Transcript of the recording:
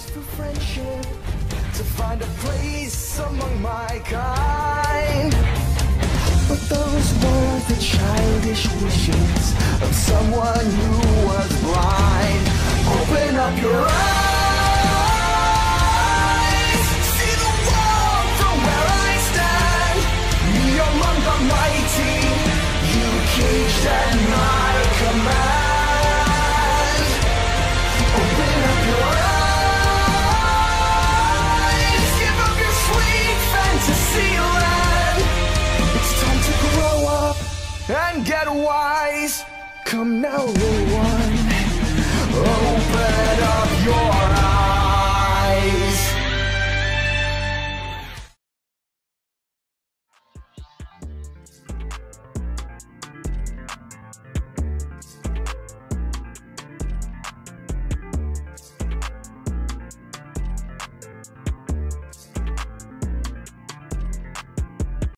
for friendship, to find a place among my kind. But those were the childish wishes of someone who was blind. Open up your eyes, see the world from where I stand. Me among the mighty, you caged at my command. Open up your eyes, give up your sweet fantasy land. It's time to grow up and get wise. Come now, little one, open